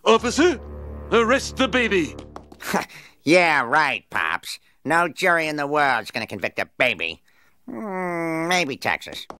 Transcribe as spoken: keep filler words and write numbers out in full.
Officer, arrest the baby. Yeah, right, Pops. No jury in the world's gonna convict a baby. Mm, maybe Texas.